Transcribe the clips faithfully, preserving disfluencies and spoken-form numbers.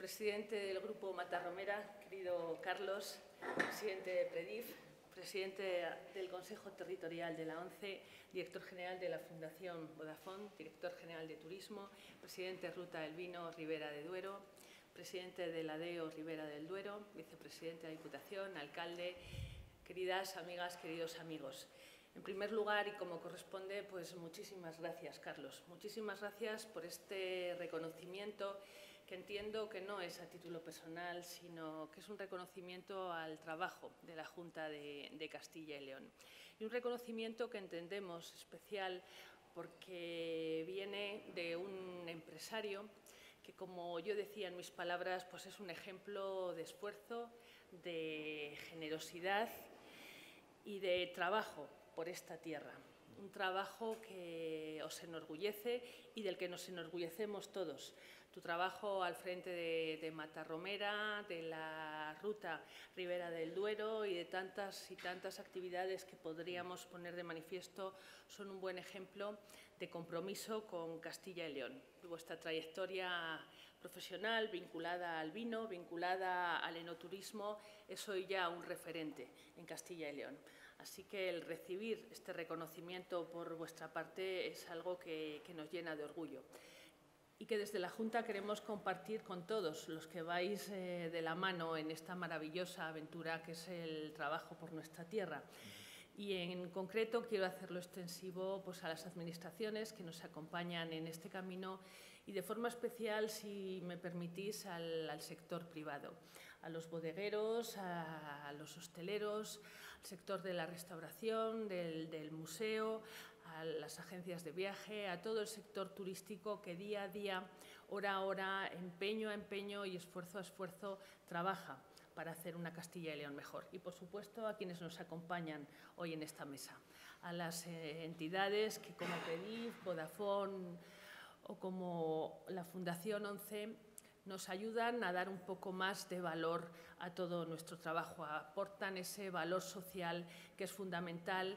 presidente del Grupo Matarromera, querido Carlos, presidente de Predif, presidente del Consejo Territorial de la ONCE, director general de la Fundación Vodafone, director general de Turismo, presidente Ruta del Vino Ribera de Duero, presidente de la D E O Ribera del Duero, vicepresidente de la Diputación, alcalde, queridas amigas, queridos amigos. En primer lugar, y como corresponde, pues muchísimas gracias, Carlos. Muchísimas gracias por este reconocimiento que entiendo que no es a título personal, sino que es un reconocimiento al trabajo de la Junta de, de Castilla y León. Y un reconocimiento que entendemos especial porque viene de un empresario que, como yo decía en mis palabras, pues es un ejemplo de esfuerzo, de generosidad y de trabajo por esta tierra. Un trabajo que os enorgullece y del que nos enorgullecemos todos. Tu trabajo al frente de, de Matarromera, de la Ruta Ribera del Duero y de tantas y tantas actividades que podríamos poner de manifiesto son un buen ejemplo de compromiso con Castilla y León. Vuestra trayectoria profesional vinculada al vino, vinculada al enoturismo, es hoy ya un referente en Castilla y León. Así que el recibir este reconocimiento por vuestra parte es algo que, que nos llena de orgullo y que desde la Junta queremos compartir con todos los que vais eh, de la mano en esta maravillosa aventura que es el trabajo por nuestra tierra. Y en concreto quiero hacerlo extensivo pues, a las administraciones que nos acompañan en este camino y de forma especial, si me permitís, al, al sector privado, a los bodegueros, a, a los hosteleros, al sector de la restauración, del, del museo, a las agencias de viaje, a todo el sector turístico que día a día, hora a hora, empeño a empeño y esfuerzo a esfuerzo trabaja para hacer una Castilla y León mejor. Y, por supuesto, a quienes nos acompañan hoy en esta mesa, a las eh, entidades que, como Predif, Vodafone o como la Fundación ONCE, nos ayudan a dar un poco más de valor a todo nuestro trabajo, aportan ese valor social que es fundamental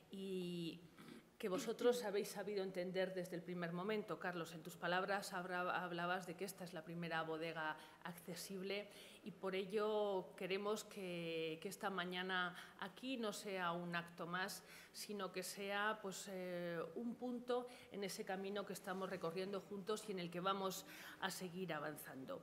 y que vosotros habéis sabido entender desde el primer momento. Carlos, en tus palabras hablabas de que esta es la primera bodega accesible y por ello queremos que, que esta mañana aquí no sea un acto más, sino que sea pues, eh, un punto en ese camino que estamos recorriendo juntos y en el que vamos a seguir avanzando.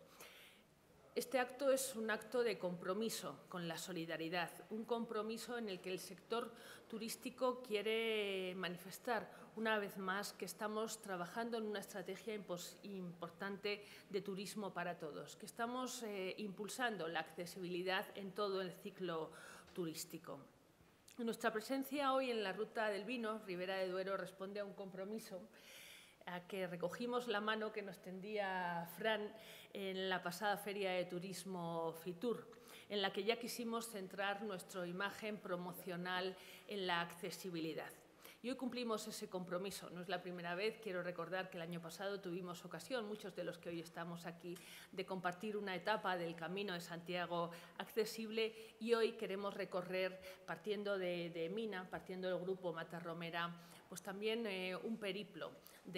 Este acto es un acto de compromiso con la solidaridad, un compromiso en el que el sector turístico quiere manifestar una vez más que estamos trabajando en una estrategia importante de turismo para todos, que estamos eh, impulsando la accesibilidad en todo el ciclo turístico. Nuestra presencia hoy en la Ruta del Vino Ribera de Duero responde a un compromiso a que recogimos la mano que nos tendía Fran en la pasada Feria de Turismo Fitur, en la que ya quisimos centrar nuestra imagen promocional en la accesibilidad. Y hoy cumplimos ese compromiso. No es la primera vez, quiero recordar que el año pasado tuvimos ocasión, muchos de los que hoy estamos aquí, de compartir una etapa del Camino de Santiago accesible y hoy queremos recorrer, partiendo de, de Mina, partiendo del Grupo Matarromera, pues también eh, un periplo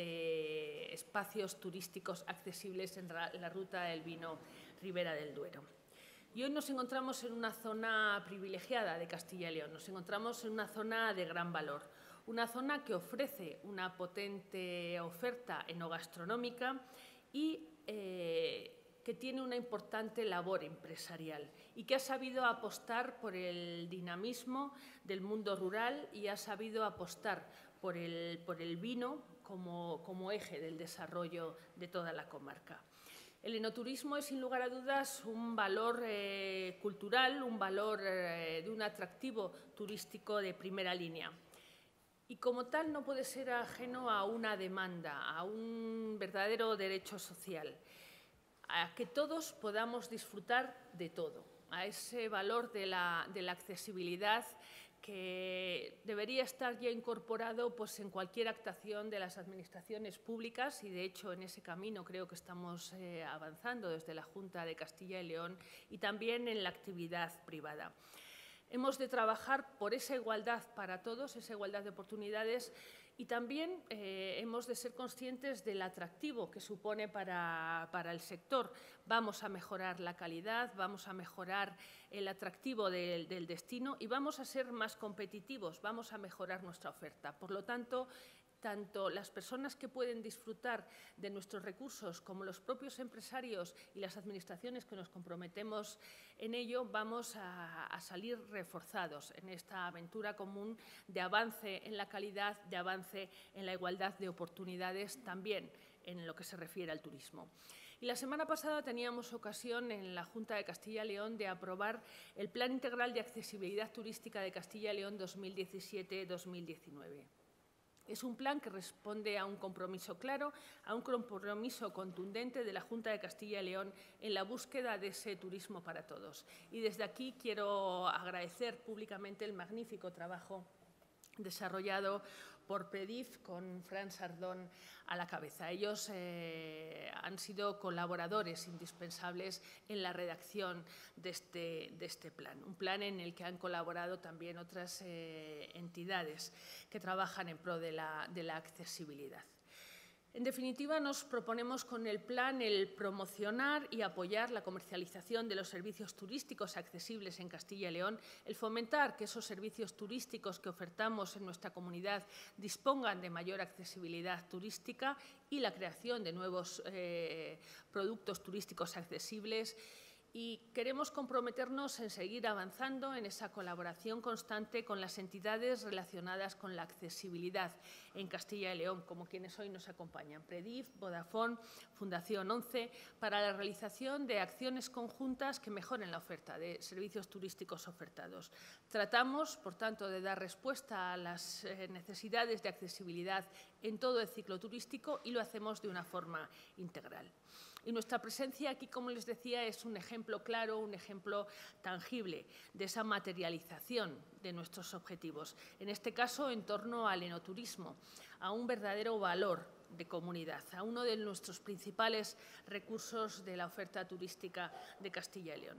de espacios turísticos accesibles en la Ruta del Vino Ribera del Duero. Y hoy nos encontramos en una zona privilegiada de Castilla y León, nos encontramos en una zona de gran valor, una zona que ofrece una potente oferta enogastronómica y eh, que tiene una importante labor empresarial y que ha sabido apostar por el dinamismo del mundo rural y ha sabido apostar por el, por el vino como, como eje del desarrollo de toda la comarca. El enoturismo es, sin lugar a dudas, un valor eh, cultural, un valor eh, de un atractivo turístico de primera línea. Y como tal no puede ser ajeno a una demanda, a un verdadero derecho social, a que todos podamos disfrutar de todo, a ese valor de la, de la accesibilidad que debería estar ya incorporado pues, en cualquier actuación de las administraciones públicas y, de hecho, en ese camino creo que estamos eh, avanzando desde la Junta de Castilla y León y también en la actividad privada. Hemos de trabajar por esa igualdad para todos, esa igualdad de oportunidades Y también eh, hemos de ser conscientes del atractivo que supone para, para el sector. Vamos a mejorar la calidad, vamos a mejorar el atractivo del, del destino y vamos a ser más competitivos, vamos a mejorar nuestra oferta. Por lo tanto, tanto las personas que pueden disfrutar de nuestros recursos como los propios empresarios y las administraciones que nos comprometemos en ello, vamos a, a salir reforzados en esta aventura común de avance en la calidad, de avance en la igualdad de oportunidades, también en lo que se refiere al turismo. Y la semana pasada teníamos ocasión en la Junta de Castilla y León de aprobar el Plan Integral de Accesibilidad Turística de Castilla y León dos mil diecisiete dos mil diecinueve. Es un plan que responde a un compromiso claro, a un compromiso contundente de la Junta de Castilla y León en la búsqueda de ese turismo para todos. Y desde aquí quiero agradecer públicamente el magnífico trabajo desarrollado por PREDIF con Fran Sardón a la cabeza. Ellos eh, han sido colaboradores indispensables en la redacción de este, de este plan, un plan en el que han colaborado también otras eh, entidades que trabajan en pro de la, de la accesibilidad. En definitiva, nos proponemos con el plan el promocionar y apoyar la comercialización de los servicios turísticos accesibles en Castilla y León, el fomentar que esos servicios turísticos que ofertamos en nuestra comunidad dispongan de mayor accesibilidad turística y la creación de nuevos eh, productos turísticos accesibles. Y queremos comprometernos en seguir avanzando en esa colaboración constante con las entidades relacionadas con la accesibilidad en Castilla y León, como quienes hoy nos acompañan, PREDIF, Vodafone, Fundación ONCE, para la realización de acciones conjuntas que mejoren la oferta de servicios turísticos ofertados. Tratamos, por tanto, de dar respuesta a las necesidades de accesibilidad en todo el ciclo turístico y lo hacemos de una forma integral. Y nuestra presencia aquí, como les decía, es un ejemplo claro, un ejemplo tangible de esa materialización de nuestros objetivos, en este caso en torno al enoturismo, a un verdadero valor de comunidad, a uno de nuestros principales recursos de la oferta turística de Castilla y León.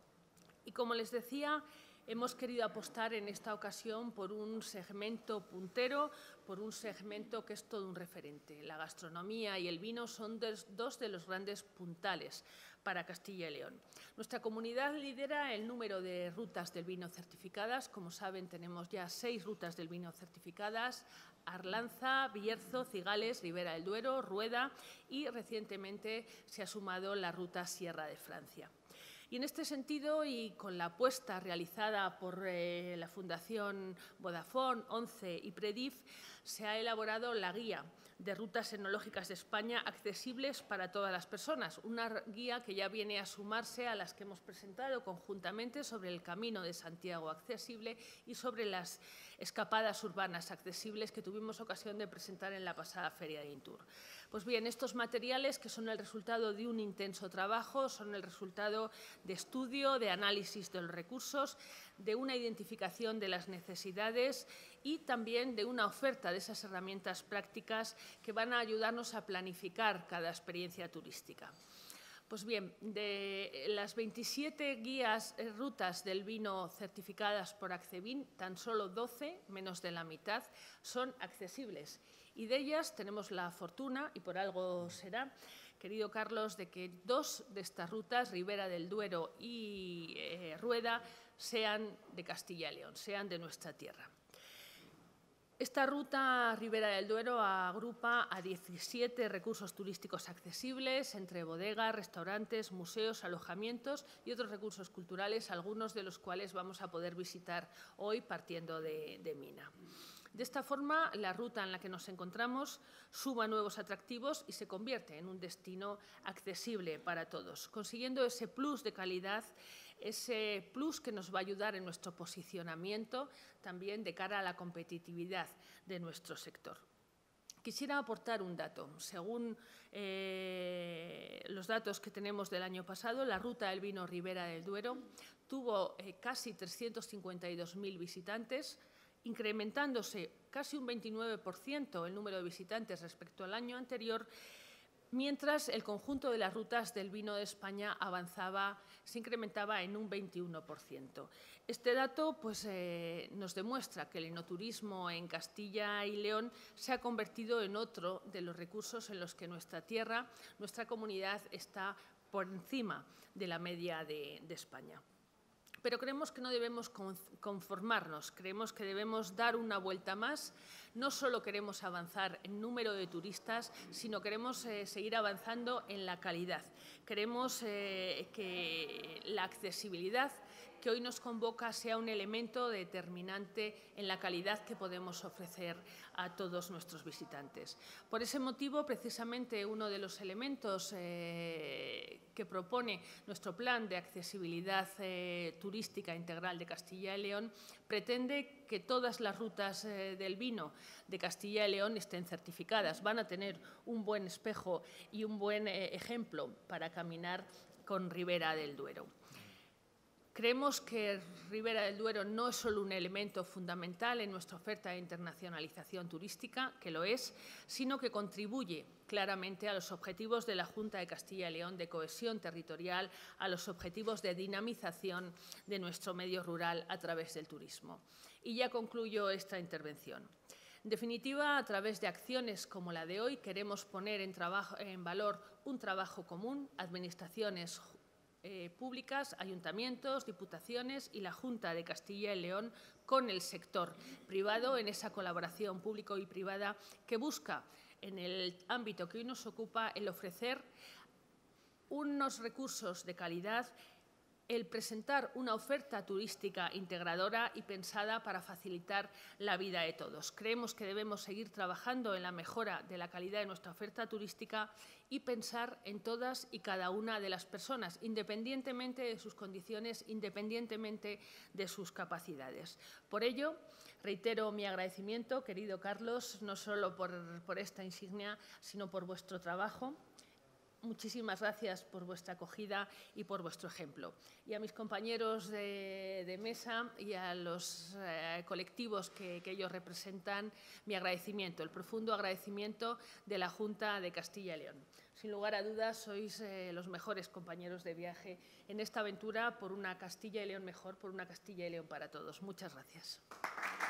Y como les decía, hemos querido apostar en esta ocasión por un segmento puntero, por un segmento que es todo un referente. La gastronomía y el vino son dos de los grandes puntales para Castilla y León. Nuestra comunidad lidera el número de rutas del vino certificadas. Como saben, tenemos ya seis rutas del vino certificadas: Arlanza, Bierzo, Cigales, Ribera del Duero, Rueda y recientemente se ha sumado la ruta Sierra de Francia. Y en este sentido, y con la apuesta realizada por eh, la Fundación Vodafone, ONCE y PREDIF, se ha elaborado la Guía de Rutas Enológicas de España accesibles para todas las personas, una guía que ya viene a sumarse a las que hemos presentado conjuntamente sobre el Camino de Santiago accesible y sobre las escapadas urbanas accesibles que tuvimos ocasión de presentar en la pasada Feria de Intur. Pues bien, estos materiales, que son el resultado de un intenso trabajo, son el resultado de estudio, de análisis de los recursos, de una identificación de las necesidades y también de una oferta de esas herramientas prácticas que van a ayudarnos a planificar cada experiencia turística. Pues bien, de las veintisiete guías, eh, rutas del vino certificadas por Accevin, tan solo doce, menos de la mitad, son accesibles. Y de ellas tenemos la fortuna, y por algo será, querido Carlos, de que dos de estas rutas, Ribera del Duero y eh, Rueda, sean de Castilla y León, sean de nuestra tierra. Esta ruta Ribera del Duero agrupa a diecisiete recursos turísticos accesibles entre bodegas, restaurantes, museos, alojamientos y otros recursos culturales, algunos de los cuales vamos a poder visitar hoy partiendo de, de Mina. De esta forma, la ruta en la que nos encontramos suma nuevos atractivos y se convierte en un destino accesible para todos, consiguiendo ese plus de calidad, ese plus que nos va a ayudar en nuestro posicionamiento también de cara a la competitividad de nuestro sector. Quisiera aportar un dato. Según eh, los datos que tenemos del año pasado, la ruta del vino Ribera del Duero tuvo eh, casi trescientos cincuenta y dos mil visitantes, incrementándose casi un veintinueve por ciento el número de visitantes respecto al año anterior, mientras el conjunto de las rutas del vino de España avanzaba, se incrementaba en un veintiuno por ciento. Este dato pues, eh, nos demuestra que el enoturismo en Castilla y León se ha convertido en otro de los recursos en los que nuestra tierra, nuestra comunidad, está por encima de la media de, de España. Pero creemos que no debemos conformarnos, creemos que debemos dar una vuelta más. No solo queremos avanzar en número de turistas, sino queremos eh, seguir avanzando en la calidad. Queremos eh, que la accesibilidad que hoy nos convoca sea un elemento determinante en la calidad que podemos ofrecer a todos nuestros visitantes. Por ese motivo, precisamente, uno de los elementos eh, que propone nuestro plan de accesibilidad eh, turística integral de Castilla y León pretende que todas las rutas eh, del vino de Castilla y León estén certificadas. Van a tener un buen espejo y un buen eh, ejemplo para caminar con Ribera del Duero. Creemos que Ribera del Duero no es solo un elemento fundamental en nuestra oferta de internacionalización turística, que lo es, sino que contribuye claramente a los objetivos de la Junta de Castilla y León de cohesión territorial, a los objetivos de dinamización de nuestro medio rural a través del turismo. Y ya concluyo esta intervención. En definitiva, a través de acciones como la de hoy, queremos poner en, trabajo, en valor un trabajo común, administraciones Eh, públicas, ayuntamientos, diputaciones y la Junta de Castilla y León con el sector privado en esa colaboración público y privada que busca, en el ámbito que hoy nos ocupa, el ofrecer unos recursos de calidad, el presentar una oferta turística integradora y pensada para facilitar la vida de todos. Creemos que debemos seguir trabajando en la mejora de la calidad de nuestra oferta turística y pensar en todas y cada una de las personas, independientemente de sus condiciones, independientemente de sus capacidades. Por ello, reitero mi agradecimiento, querido Carlos, no solo por, por esta insignia, sino por vuestro trabajo. Muchísimas gracias por vuestra acogida y por vuestro ejemplo. Y a mis compañeros de, de mesa y a los eh, colectivos que, que ellos representan, mi agradecimiento, el profundo agradecimiento de la Junta de Castilla y León. Sin lugar a dudas, sois eh, los mejores compañeros de viaje en esta aventura por una Castilla y León mejor, por una Castilla y León para todos. Muchas gracias.